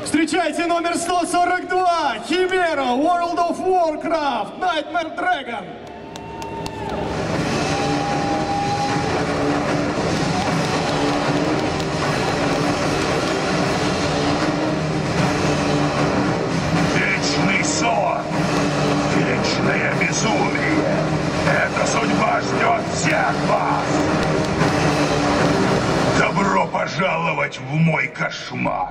Встречайте номер 142, Химера, World of Warcraft, Nightmare Dragon. Вечный сон, вечное безумие. Эта судьба ждет всех вас. Добро пожаловать в мой кошмар.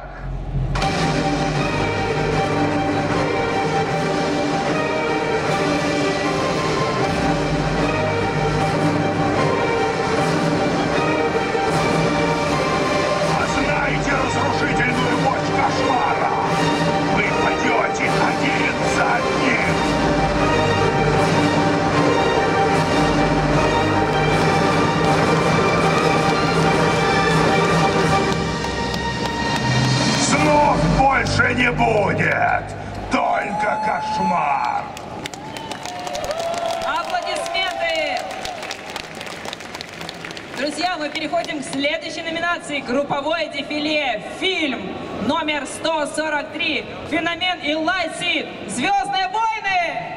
Познайте разрушительную мощь кошмара. Вы пойдете один за одним. Снов больше не будет. Только кошмар. Аплодисменты! Друзья, мы переходим к следующей номинации. Групповое дефиле. Фильм номер 143. Феномен Элайси. «Звездные войны».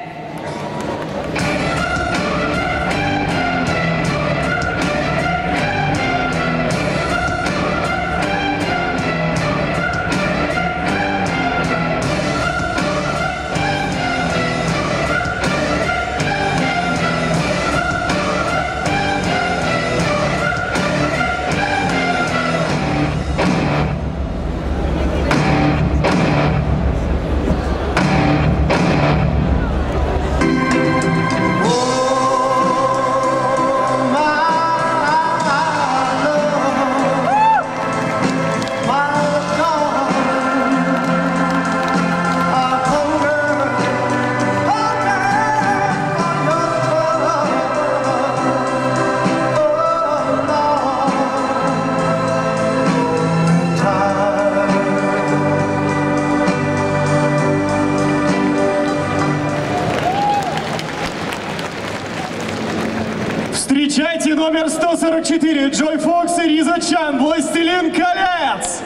Встречайте номер 144, Джой Фокс и Риза Чан, «Властелин колец».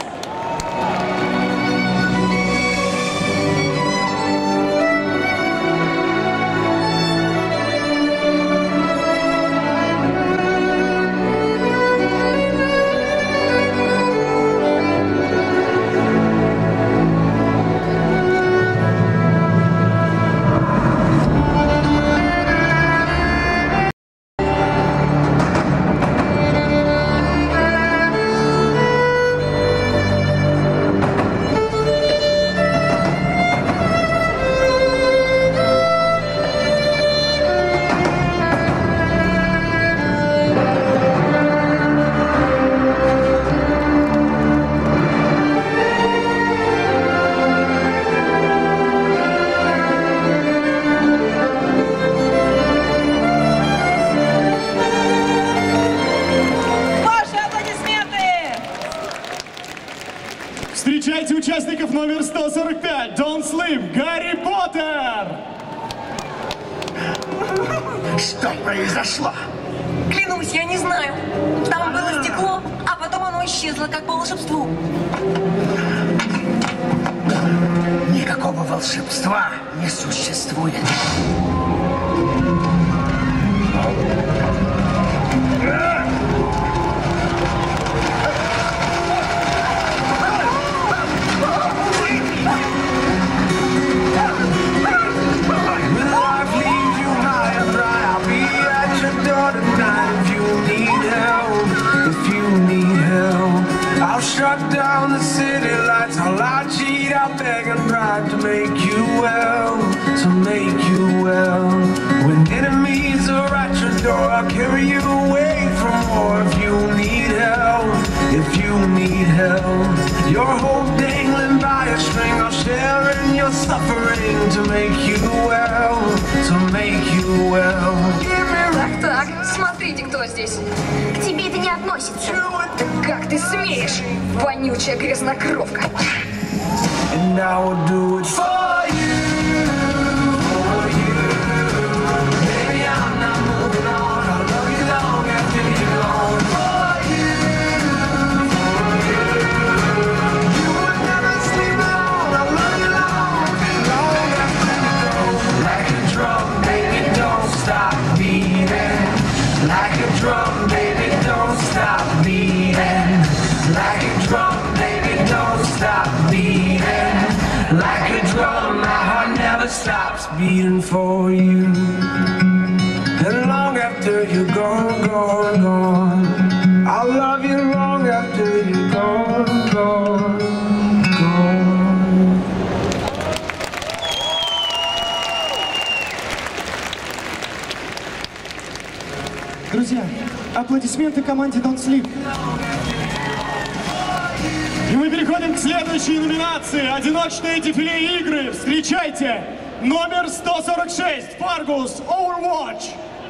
Встречайте участников номер 145, Don't Sleep, Гарри Поттер! Что произошло? Клянусь, я не знаю. Там было стекло, а потом оно исчезло, как по волшебству. Никакого волшебства не существует. Shut down the city lights. I'll lie, cheat, I'll beg and bribe to make you well, to make you well. When enemies are at your door, I'll carry you away from war. If you need help, if you need help, your hope dangling by a string, I'll share in your suffering to make you well, to make you well. Так, смотрите, кто здесь. К тебе это не относится. Как ты смеешь, вонючая грязнокровка. And I will do it for you, for you. Baby, I'm not moving on. I'll love you long after you're gone. For you, for you. You would never sleep alone. Like a drum, my heart never stops beating for you. And long after you're gone, gone, gone, I'll love you long after you're gone, gone, gone. Друзья, аплодисменты команде Don't Sleep. И мы переходим к следующей номинации. Одиночные дефиле игры. Встречайте, номер 146, Fargus Overwatch.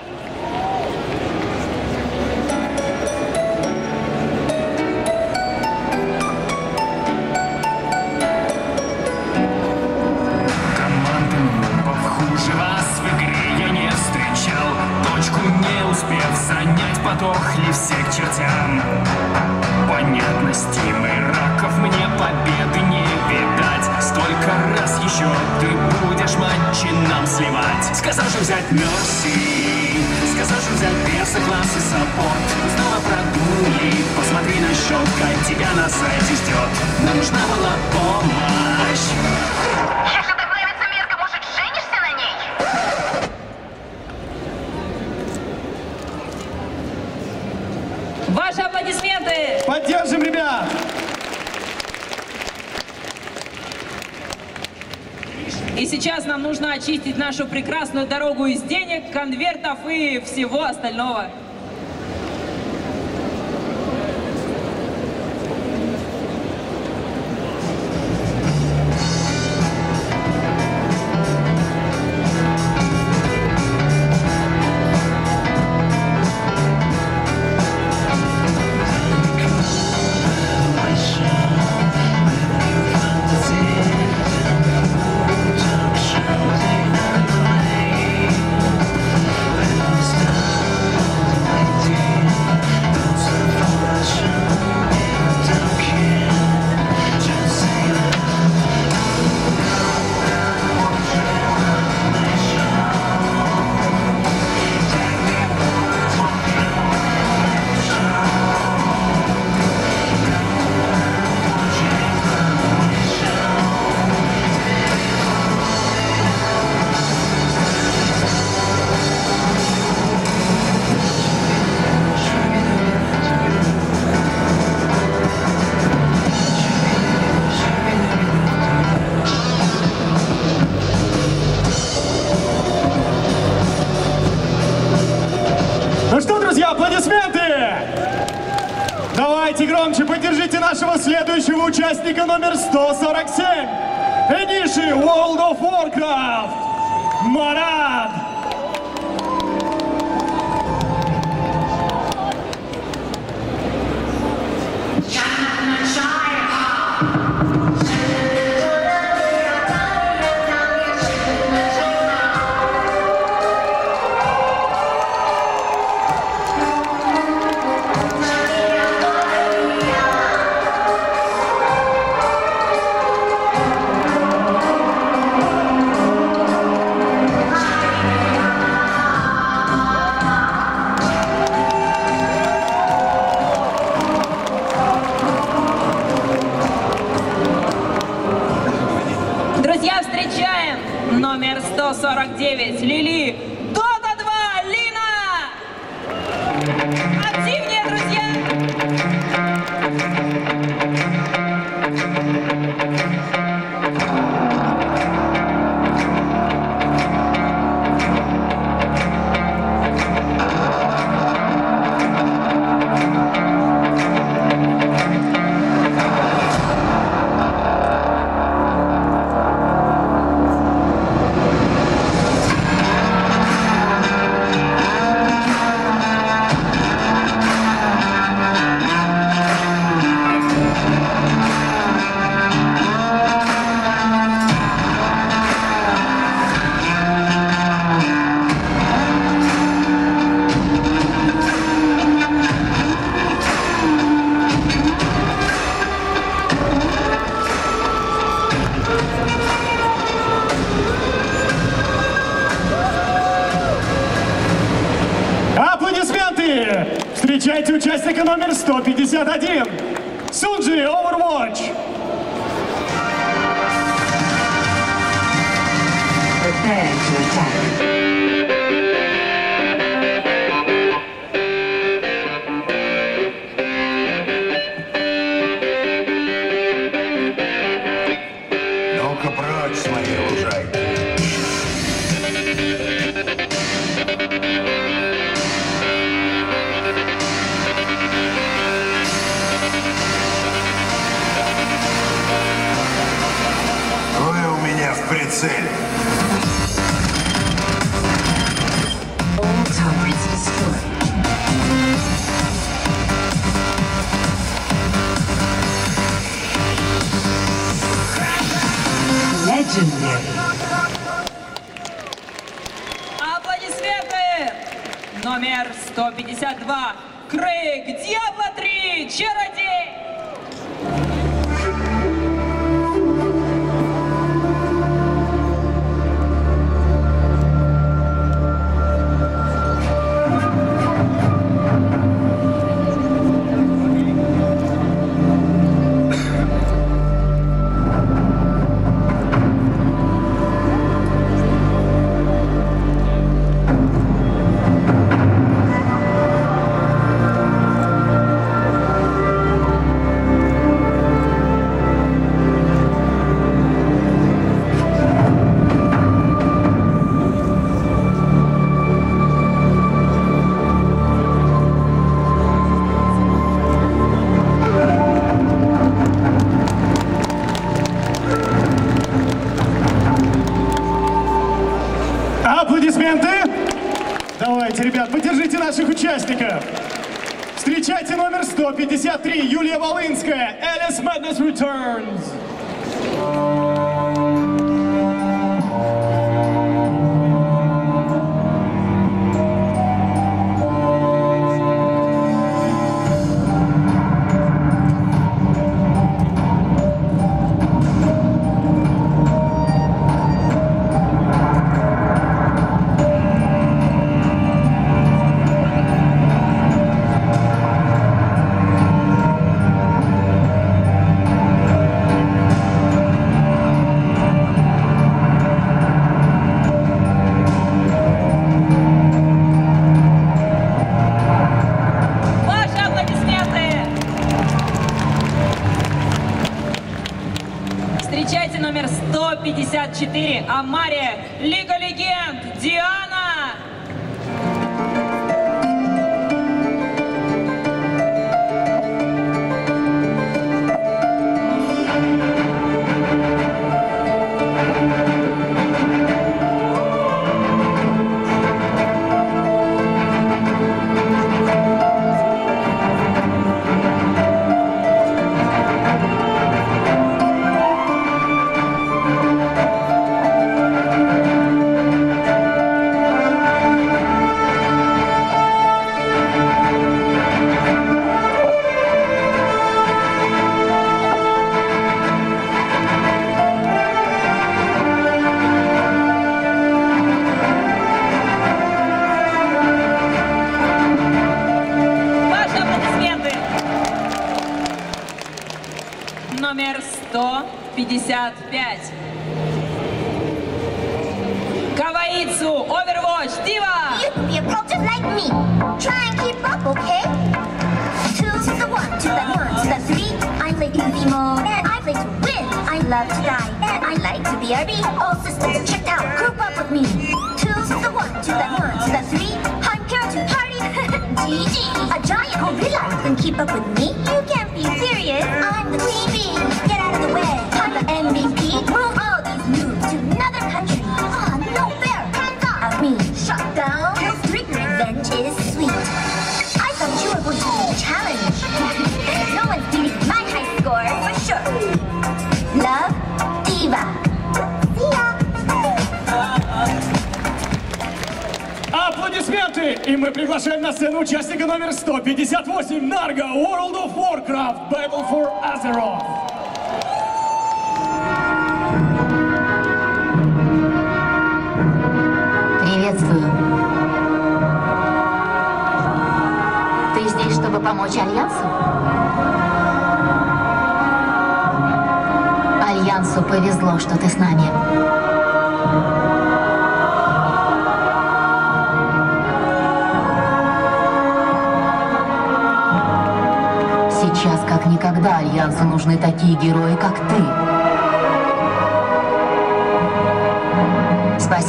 Команды нубов хуже вас в игре я не встречал. Точку не успев занять, потухли все к чертям. Понятности мы раков, мне победы не видать. Столько раз еще ты будешь матчи нам сливать. Сказал же взять Мерси, сказал же взять Беса, класс и саппорт. Снова продули, посмотри на счет, как тебя на сайте ждет. Нам нужна была помощь. Если так нравится мерка, может, женишься на ней? Ваши аплодисменты! Поддержим, ребят! И сейчас нам нужно очистить нашу прекрасную дорогу из денег, конвертов и всего остального. Ну что, друзья, аплодисменты! Давайте громче поддержите нашего следующего участника номер 147. Эниши World of Warcraft. Марат! Друзья, встречаем номер 149 Лили. Дота 2, Лина! Активнее, друзья! Аплодисменты! Встречайте участника номер 151. Сунджи Overwatch. прочь с моей лужайки. Вы у меня в прицеле. Аплодисменты! Номер 152. Крейг, Диабло 3, Чародей! Аплодисменты! Давайте, ребят, поддержите наших участников. Встречайте номер 153, Юлия Волынская, Alice Madness Returns. Встречайте номер 154, Амария, Лига Легенд, Диана! Номер 155. Каваицу, Overwatch, Дива! You can be a pro just like me. Try and keep up, okay? 2 to the 1, to the 1, to the 3. I play easy mode, and I play to win. I love to die, and I like to BRB. All systems checked out, group up with me. 2 to the 1, to the 1, to the 3. I'm here to party. GG. A giant gorilla can keep up with me. You can't be serious. I'm the queen bee. Get out of the way. I'm the MVP. Move all these moves to another country. Ah, no fair. Hands off me. Shut down. Your streak revenge is sweet. I thought you were going to be a challenge. No one's beating my high score for sure. Love, Diva. See ya. Аплодисменты! И мы приглашаем на сцену участника номер 158, Нарго, World of Warcraft, Battle for Azeroth. Приветствую. Ты здесь, чтобы помочь Альянсу? Альянсу повезло, что ты с нами. Сейчас, как никогда, Альянсу нужны такие герои, как ты.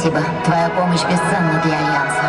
Спасибо. Твоя помощь бесценна для Альянса.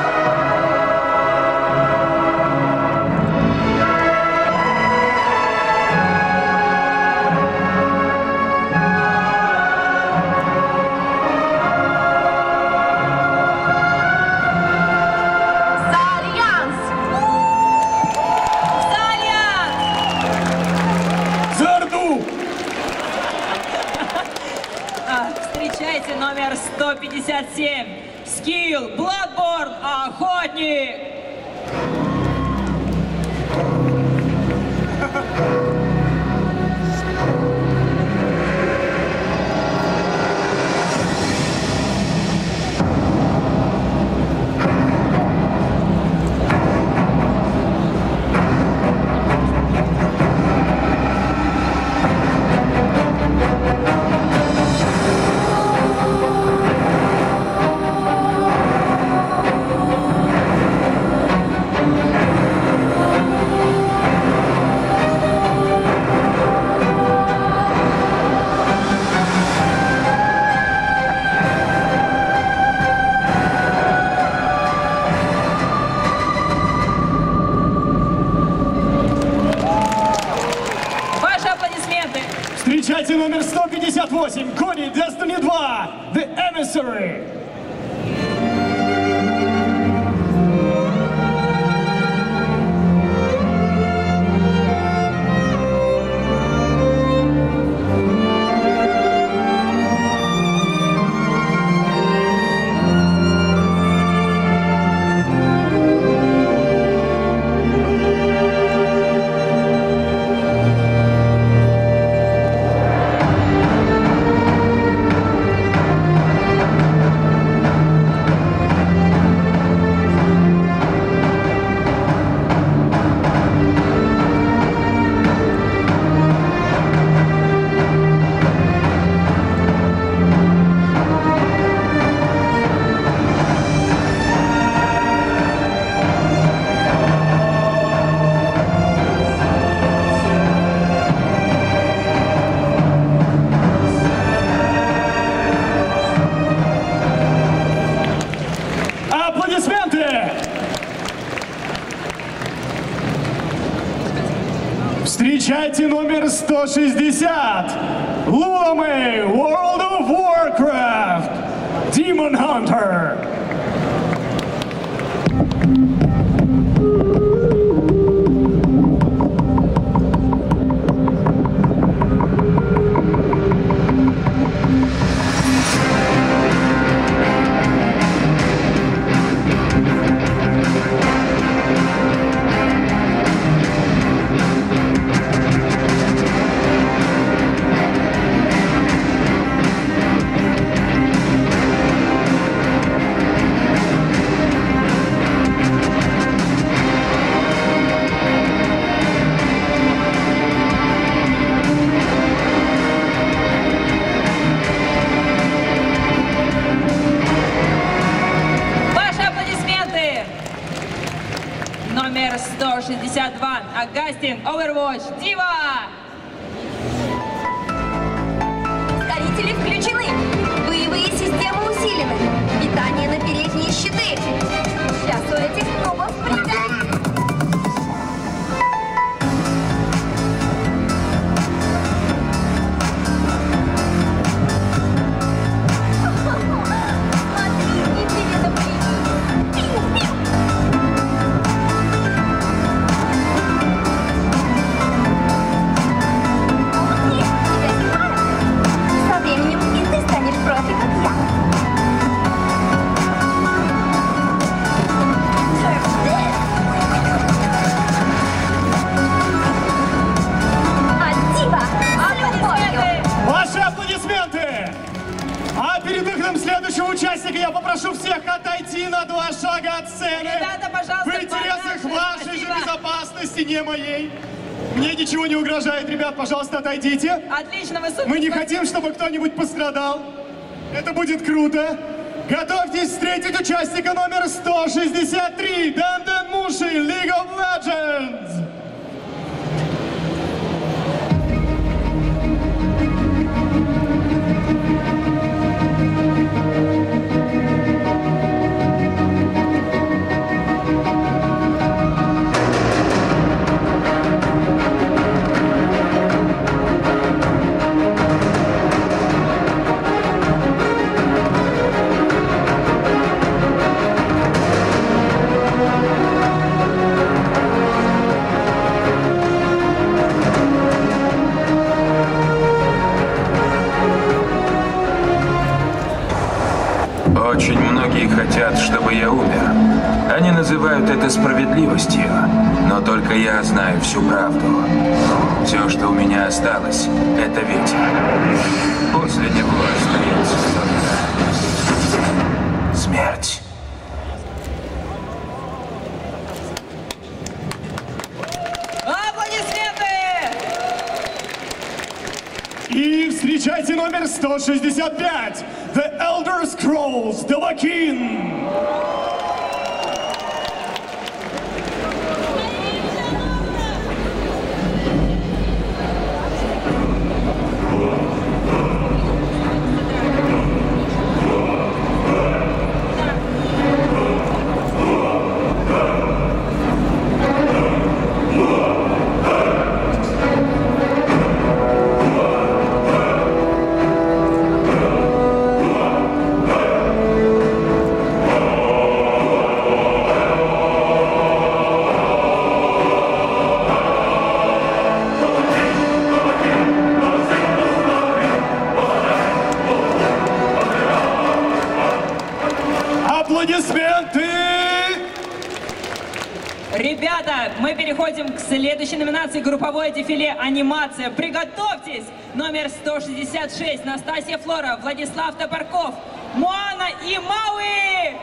Встречайте номер 157. Скилл Bloodborne Охотник. Встречайте номер 158, Коди Destiny 2, The Emissary. Встречайте номер 160. Луамэй, World of Warcraft, Demon Hunter. Номер 162. Агастин, Overwatch, Дива! Ускорители включены. Боевые системы усилены. Питание на передние щиты. Сейчас у этих мобов придали. Следующего участника я попрошу всех отойти на 2 шага от сцены. Ребята, пожалуйста, в интересах вашей же спасибо. безопасности, не моей. Мне ничего не угрожает, ребят, пожалуйста, отойдите. Отлично, вы супер. Мы не хотим, чтобы кто-нибудь пострадал. Это будет круто. Готовьтесь встретить участника номер 163, Данден Муши, League of Legends. Очень многие хотят, чтобы я умер. Они называют это справедливостью, но только я знаю всю правду. Все, что у меня осталось, это ветер. После него остается только смерть. И встречайте номер 165, The Elder Scrolls Dovahkiin. Ребята, мы переходим к следующей номинации «Групповое дефиле. Анимация». Приготовьтесь! Номер 166. Настасья Флора, Владислав Топорков, Моана и Мауи!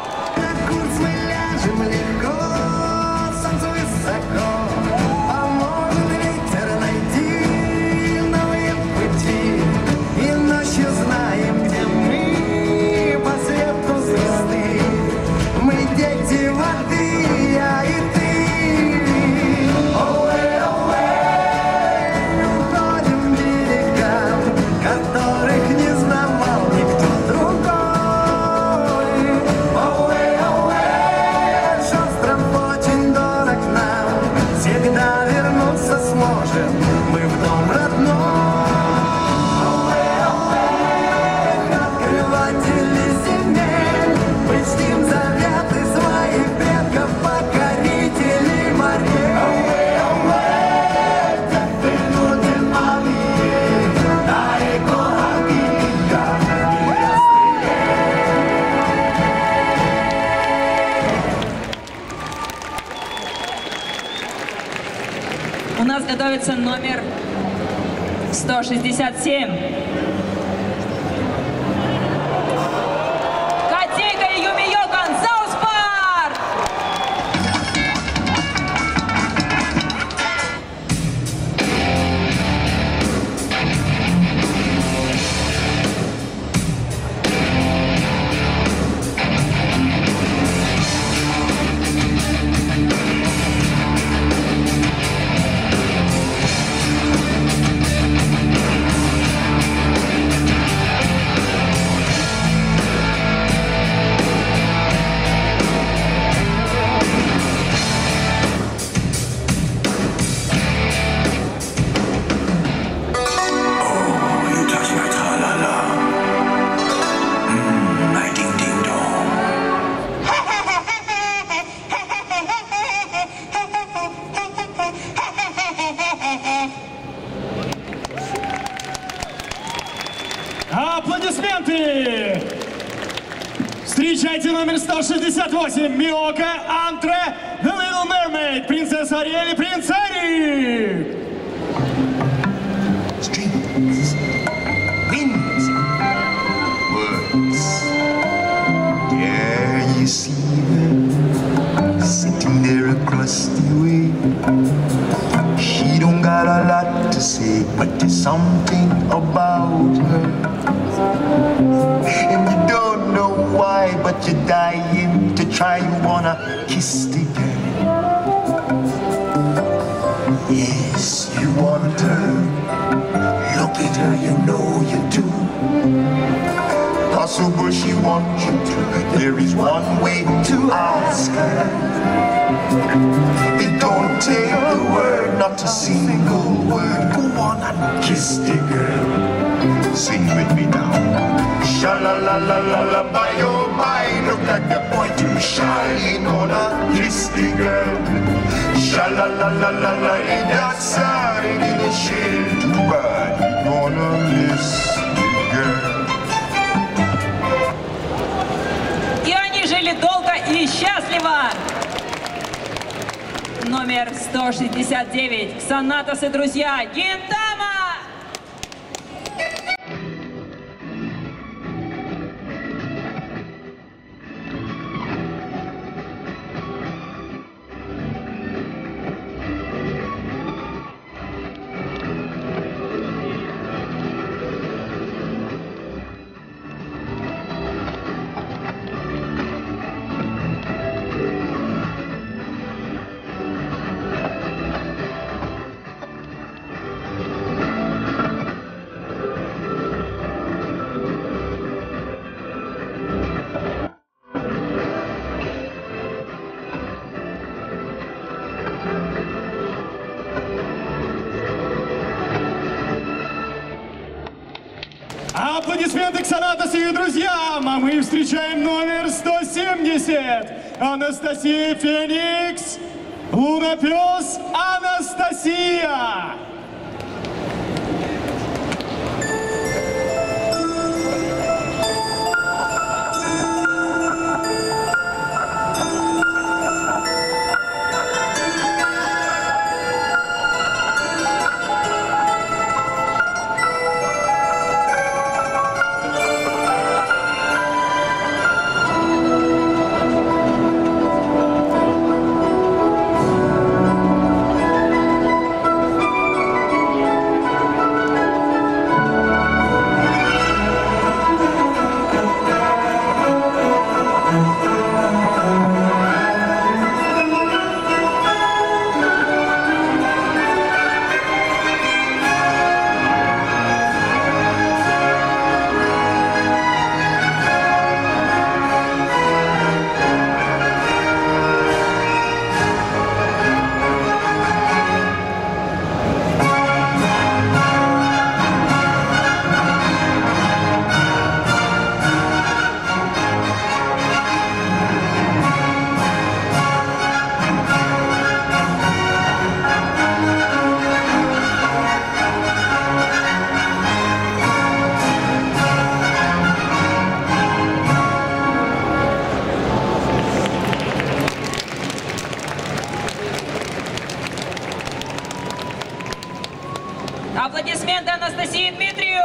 У нас готовится номер 167. Катейка и Юми Йокон, Саус Парк! Аплодисменты! Встречайте номер 168, Миока Антре, The Little Mermaid, принцесса Ариэль и принц Эрик! Strings, winds, words. There you see her, sitting there across the way. She don't got a lot to say, but there's something about her. And you don't know why, but you're dying to try. You wanna kiss the girl. Yes, you want her. Look at her, you know you do. Possible she wants you to. There is one way to ask her. It don't take a word, not a single word. Go on and kiss the girl. Sing with me now. Sha-la-la-la-la-la, by oh my, look like the boy too shy. He gonna kiss the girl. Sha-la-la-la-la-la, in that side, in the shade. Too bad, he gonna miss the girl. номер 169. Ксанатос и друзья. Гинтама! Аплодисменты Ксанатосу и друзьям! А мы встречаем номер 170. Анастасия Феникс. Лунапес Анастасия. Аплодисменты Анастасии Дмитрию!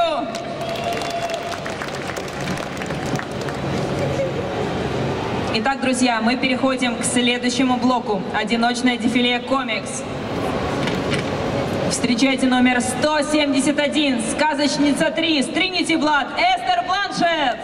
Итак, друзья, мы переходим к следующему блоку. Одиночное дефиле комикс. Встречайте номер 171. Сказочница 3. Тринити Блад. Эстер Бланшетт.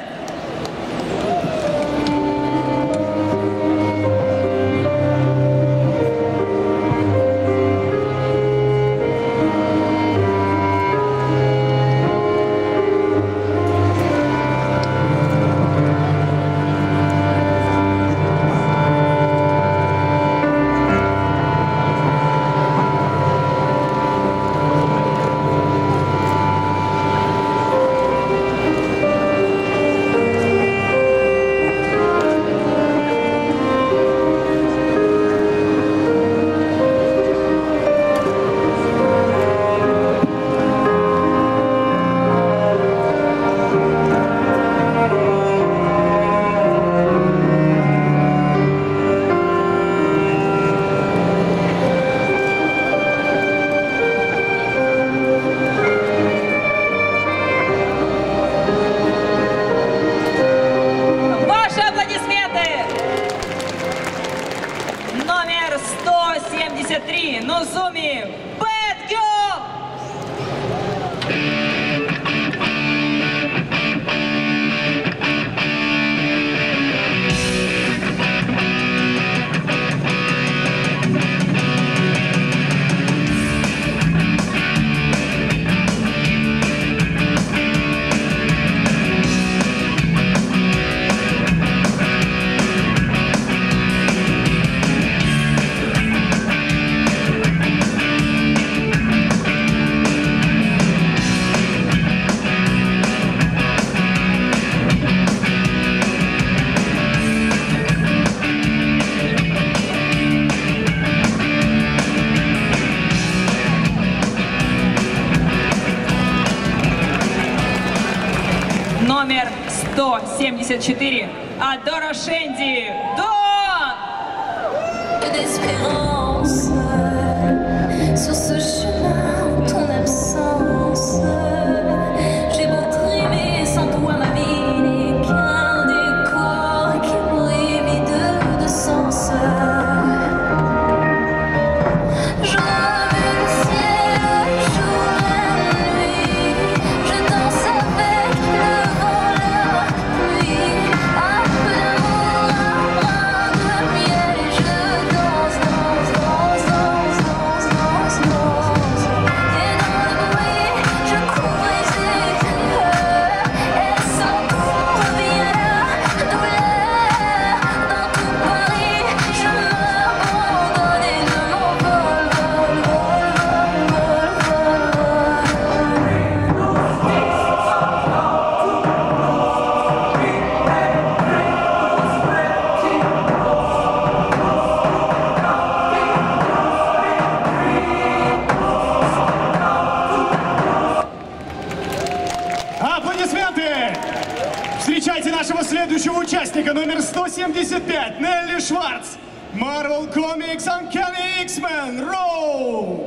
Номер 173. Нозуми Бэдгё. Номер 174. Адора Шенди. Дон! Sur ce chemin, ton absence. J'ai beau trimer sans toi, ma vie n'est qu'un décor qui brille vide de sens. Je rêve le ciel, jour et nuit. Je danse avec le vent, la pluie. Un peu d'amour, un brin de miel. Et je danse, danse, danse, danse, danse, danse, danse. Et dans le bruit, je cours et j'écris. Et sans cours revient la douleur. Dans tout Paris, je m'abandonne et je m'envole, vol, vol, vol, Аплодисменты! Встречайте нашего следующего участника, номер 175, Нелли Шварц. Marvel Comics Uncanny X-Men Row!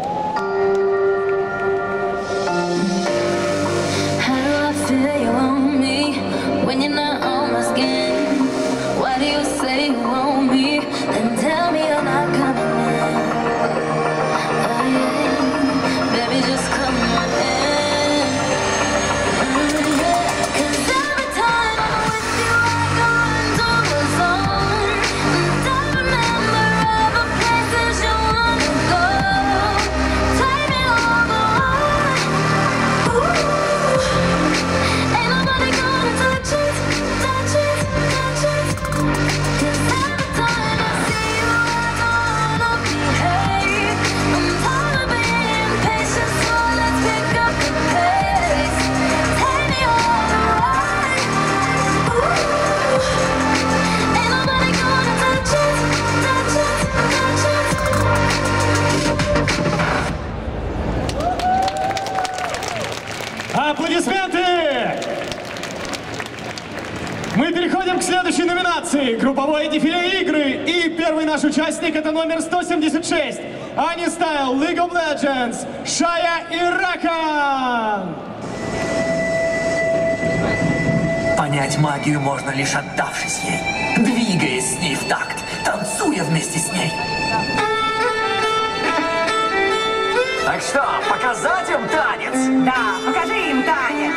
How do I feel you want me when you're not on my skin? Why do you say you want me, then tell me you're not coming in? Oh yeah, baby, just come on in. Cause every time I'm with you, I go into the zone. And I remember all the places you wanna go. Take me all the way. Ooh. Ain't nobody gonna touch it, touch it, touch it. Cause every time I see you, I don't wanna behave. I'm tired of being impatient, so let's pick up the pace. Take me all the way. Ooh. Ain't nobody gonna touch it, touch it, touch it. Аплодисменты! Мы переходим к следующей номинации. Групповое дефиле игры. И первый наш участник — это номер 176. Ани Стайл, League of Legends, Шая и Ракан. Понять магию можно лишь отдавшись ей, двигаясь с ней в такт, танцуя вместе с ней. Так что, показать им танец? Да, покажи им танец.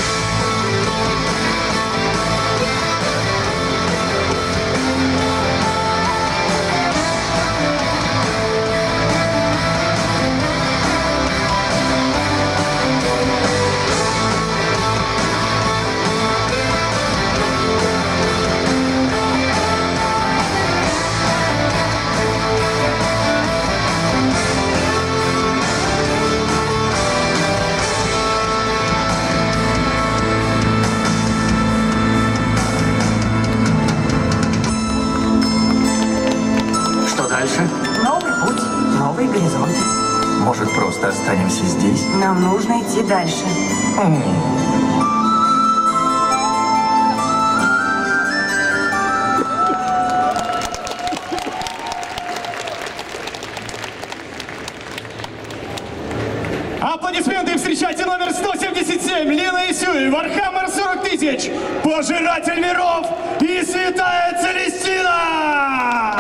Что дальше? Новый путь, новые горизонты. Может, просто останемся здесь? Нам нужно идти дальше. Аплодисменты! Встречайте номер 177, Лина Исюй, Вархаммер 40 тысяч, Пожиратель миров и Святая Целестина!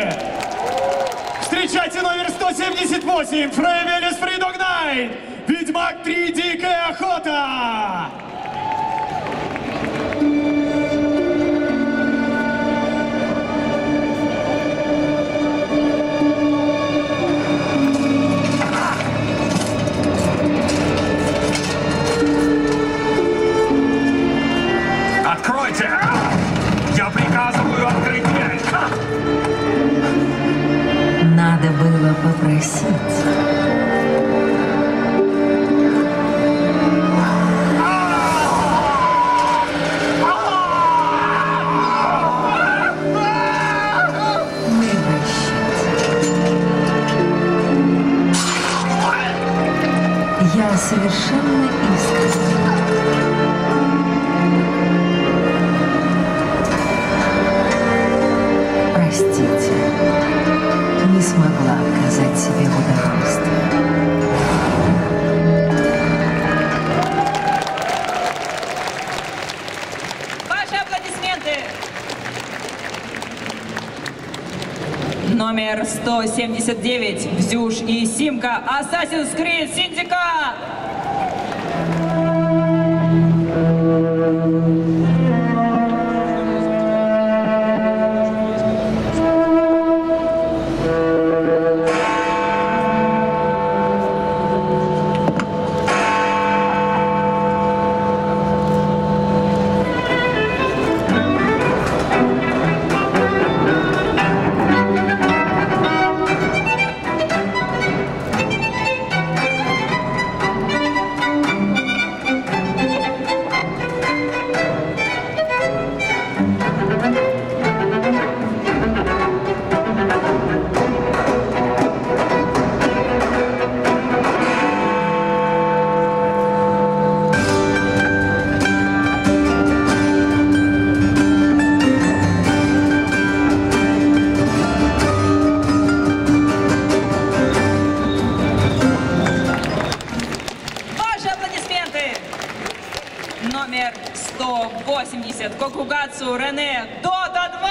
Встречайте номер 178, Фрейвелис Фридогнайн, ведьма Ведьмак 3. Дикая охота! Откройте! Я приказываю открыть дверь! Надо было попросить. Я совершенно искренне. Простите, не смогла оказать себе удовольствие. Ваши аплодисменты! Номер 179. Взюш и Симка. Assassin's Creed Syndicate. Номер 180. Кокугацу Рене. Дота 2.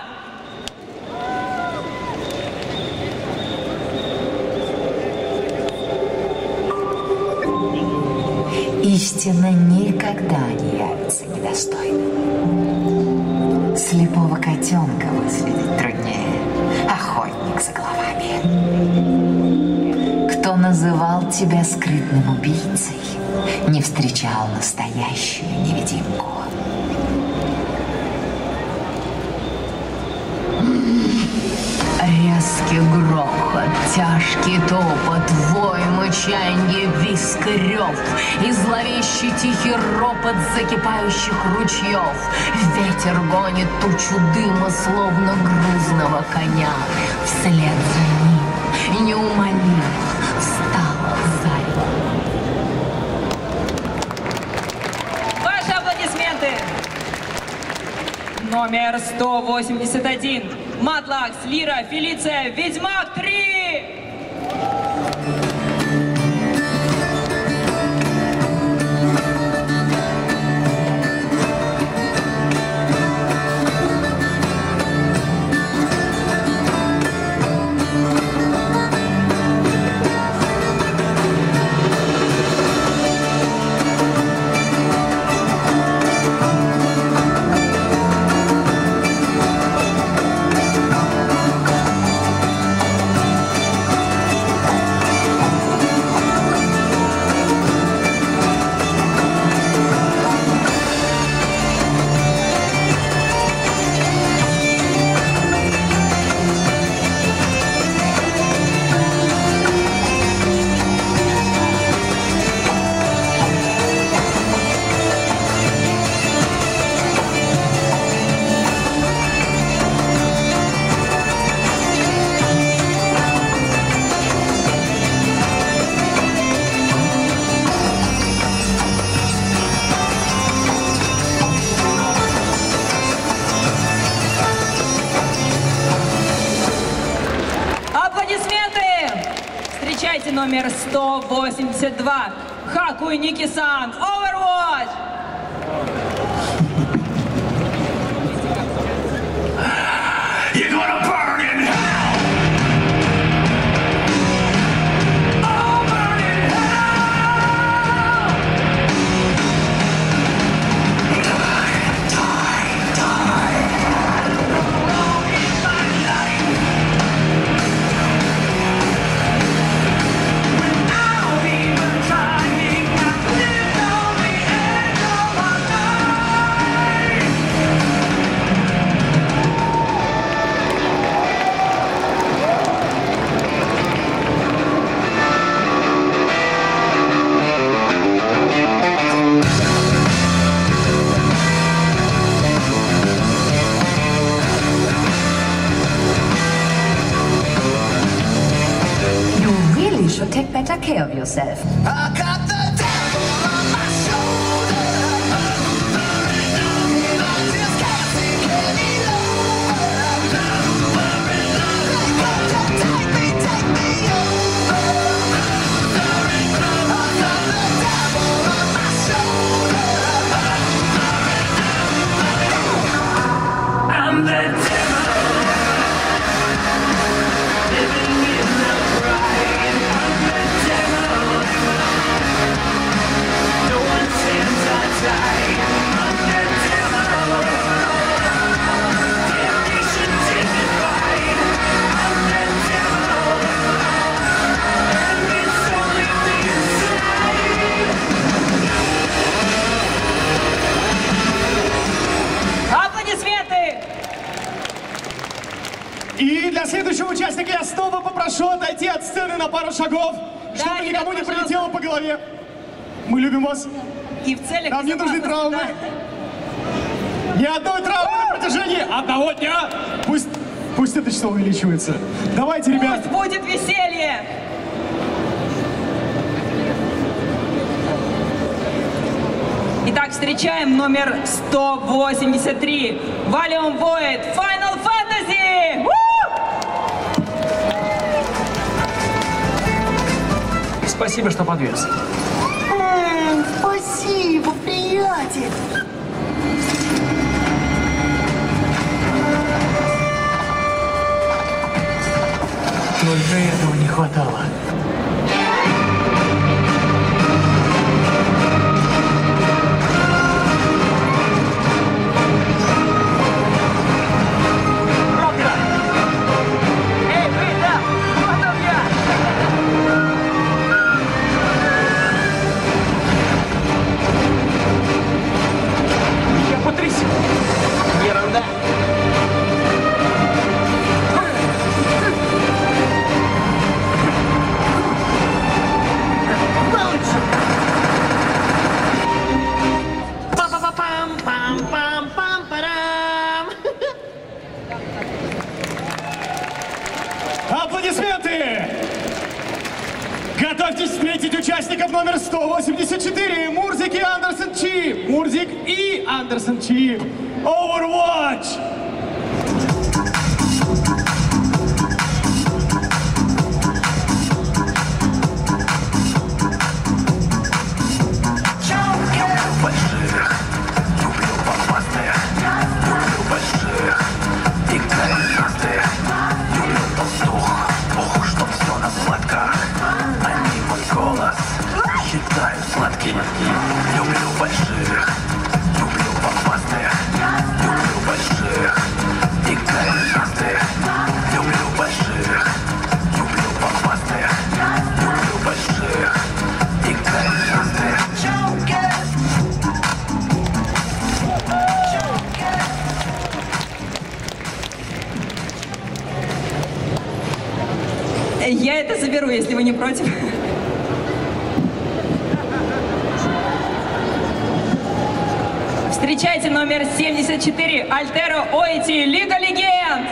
Истина никогда не явится недостойным. Слепого котенка выследить труднее. Охотник за головами. Кто называл тебя скрытным убийцей, не встречал настоящую невидимку. Резкий грохот, тяжкий топот, вой, мычанье, виск и рев, и зловещий тихий ропот закипающих ручьев. Ветер гонит тучу дыма, словно грузного коня. Вслед за ним неумолимо встала заря. Ваши аплодисменты. Номер 181. Матлакс, Лира, Фелиция, Ведьмак 3! Встречайте номер 182. Хакуй Ники-сан, Overwatch! You're gonna burn in hell! I'll burn in hell! should take better care of yourself. I got the devil on my shoulder. And I just can't take any longer. Take me over. I got the devil on my shoulder. I'm the devil. Living in the pride. I'm the devil. No one stands outside. I'm the devil. Damnation dignified. I'm the devil. And it's only the inside. Аплодисменты! И для следующего участника я снова попрошу отойти от сцены на пару шагов, чтобы ребят, никому не пожалуйста. прилетело по голове. Мы любим вас. И в целях Нам не нужны травмы. безопасности, Ни одной травмы на протяжении одного дня. Пусть это число увеличивается. Давайте, да. ребят. Пусть будет веселье! Итак, встречаем номер 183. Valium Void Final Fantasy! Спасибо, что подвез. Спасибо, приятель. Только этого не хватало. Ерунда. Аплодисменты! Готовьтесь встретить участников номер 184. Мурзик и Андерсон Чи. Мурзик и Андерсон Чи. Overwatch! Я это заберу, если вы не против. Встречайте номер 74. Альтеро Ойти. Лига Легенд.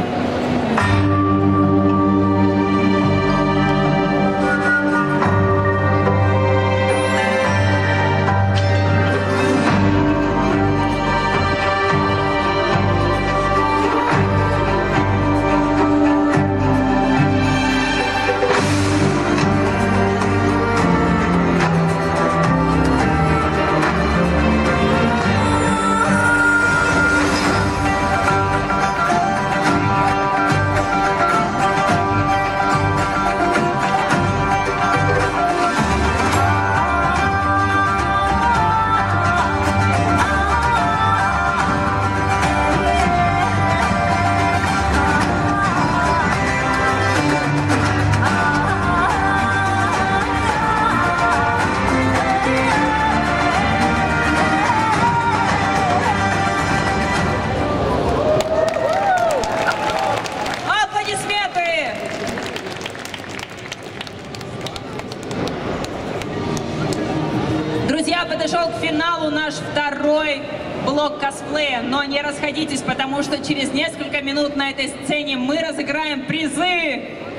Подошел к финалу наш второй блок косплея, но не расходитесь, потому что через несколько минут на этой сцене мы разыграем призы.